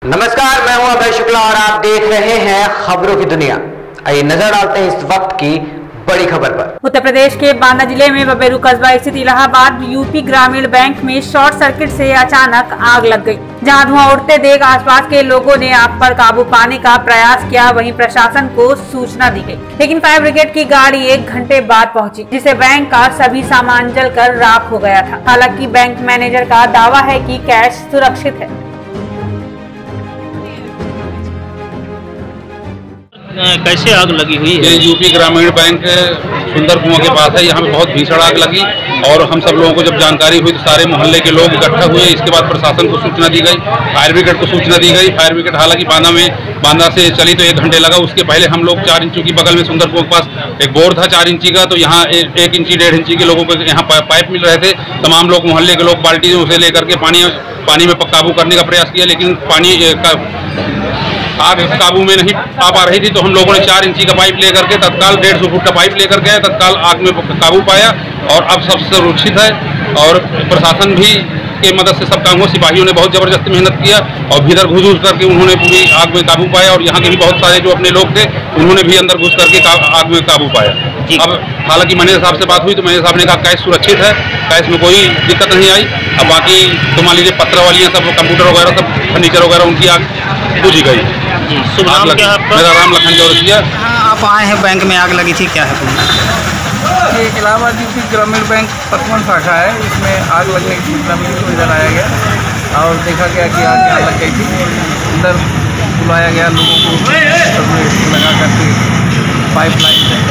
नमस्कार, मैं हूं अभय शुक्ला और आप देख रहे हैं खबरों की दुनिया। आइए नजर डालते हैं इस वक्त की बड़ी खबर पर। उत्तर प्रदेश के बांदा जिले में बबेरू कस्बा स्थित इलाहाबाद यूपी ग्रामीण बैंक में शॉर्ट सर्किट से अचानक आग लग गई। जहां धुआं उठते देख आसपास के लोगों ने आग पर काबू पाने का प्रयास किया, वहीं प्रशासन को सूचना दी गई, लेकिन फायर ब्रिगेड की गाड़ी 1 घंटे बाद पहुंची, जिससे बैंक का सभी सामान जलकर राख हो गया था। हालांकि बैंक मैनेजर का दावा है कि कैश सुरक्षित है। कैसे आग लगी हुई है? ये यूपी ग्रामीण बैंक सुंदर कुआं के पास है। यहाँ पे बहुत भीषण आग लगी और हम सब लोगों को जब जानकारी हुई तो सारे मोहल्ले के लोग इकट्ठा हुए। इसके बाद प्रशासन को सूचना दी गई, फायर ब्रिगेड को सूचना दी गई। फायर ब्रिगेड हालांकि बांदा से चली तो 1 घंटे लगा। उसके पहले हम लोग 4 इंची की बगल में सुंदर कुआं के पास एक बोर था 4 इंची का, तो यहाँ 1 इंची 1.5 इंची के लोगों को यहाँ पाइप मिल रहे थे। तमाम लोग मोहल्ले के लोग बाल्टी से लेकर के पानी में काबू करने का प्रयास किया, लेकिन आग काबू में नहीं आ पा रही थी। तो हम लोगों ने 4 इंची का पाइप लेकर के तत्काल 150 फुट का पाइप लेकर के तत्काल आग में काबू पाया और अब सब सुरक्षित है। और प्रशासन भी के मदद से सब काम हुआ। सिपाहियों ने बहुत जबरदस्ती मेहनत किया और भीतर घुस करके उन्होंने पूरी आग में काबू पाया। और यहाँ के भी बहुत सारे जो अपने लोग थे उन्होंने भी अंदर घुस करके आग में काबू पाया। अब हालांकि मैनेजर साहब से बात हुई तो मैनेजर साहब ने कहा कैश सुरक्षित है, कैश में कोई दिक्कत नहीं आई। अब बाकी तो मान लीजिए पत्र वालियाँ सब कंप्यूटर वगैरह सब फर्नीचर वगैरह उनकी आग बुझी गई। मेरा राम लखन चौरसिया। आप आए हैं बैंक में आग लगी थी, क्या है? ये इलाहाबाद यूपी ग्रामीण बैंक पतवन शाखा है। इसमें आग लगने की सूचना मिली तो इधर आया गया और देखा गया कि आग यहाँ लग गई थी। अंदर बुलाया गया लोगों को, सब लगा करके पाइप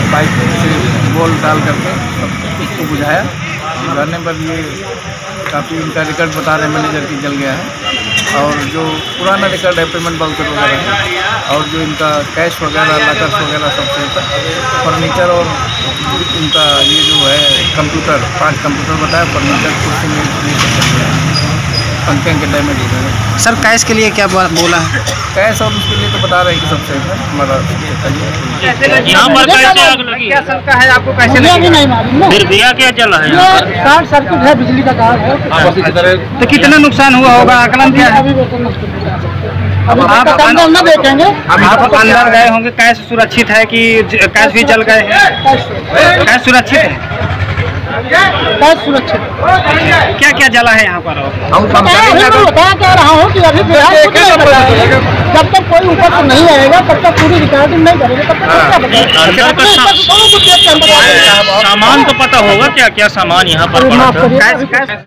से बॉल डाल करके सब उसको बुझाया। बुझाने पर ये काफ़ी इनका रिकॉर्ड बता रहे मैनेजर की जल गया है और जो पुराना रिकॉर्ड है पेमेंट बाउचर वगैरह है और जो इनका कैश वगैरह लॉकर्स वगैरह सब फर्नीचर और इनका ये जो है कंप्यूटर 5 कंप्यूटर बताया, फर्नीचर कुर्सी में पंखे के डैमेज हो गए। सर कैश के लिए क्या बोला है? कैश और उसके लिए तो बता रहे हैं कि सबसे हमारा यहाँ पर कैसे आग लगी? क्या शंका है आपको? कैसे लगी? फिर दिया क्या जला है? शॉर्ट सर्किट है, बिजली का तार है। तो कितना नुकसान हुआ होगा, आकलन क्या है? आप अंदर देखेंगे, आप अंदर गए होंगे। कैश सुरक्षित है कि कैश भी जल गए हैं? कैश सुरक्षित है, कैश सुरक्षित। क्या क्या जला है यहाँ पर? बता क्या रहा हूँ कि अभी जब तक कोई ऊपर से नहीं आएगा तब तक पूरी रिकॉर्डिंग नहीं करेंगे, तब तक सामान तो पता होगा क्या क्या सामान यहाँ पर पड़ा था?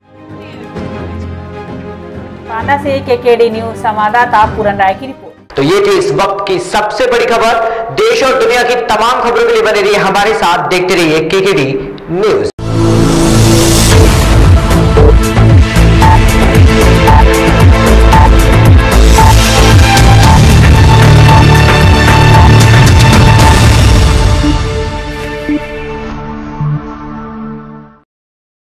बांदा से केकेडी न्यूज संवाददाता पूरन राय की रिपोर्ट। तो ये थी इस वक्त की सबसे बड़ी खबर। देश और दुनिया की तमाम खबरों के लिए बने रहिए हमारे साथ, देखते रहिए केकेडी न्यूज।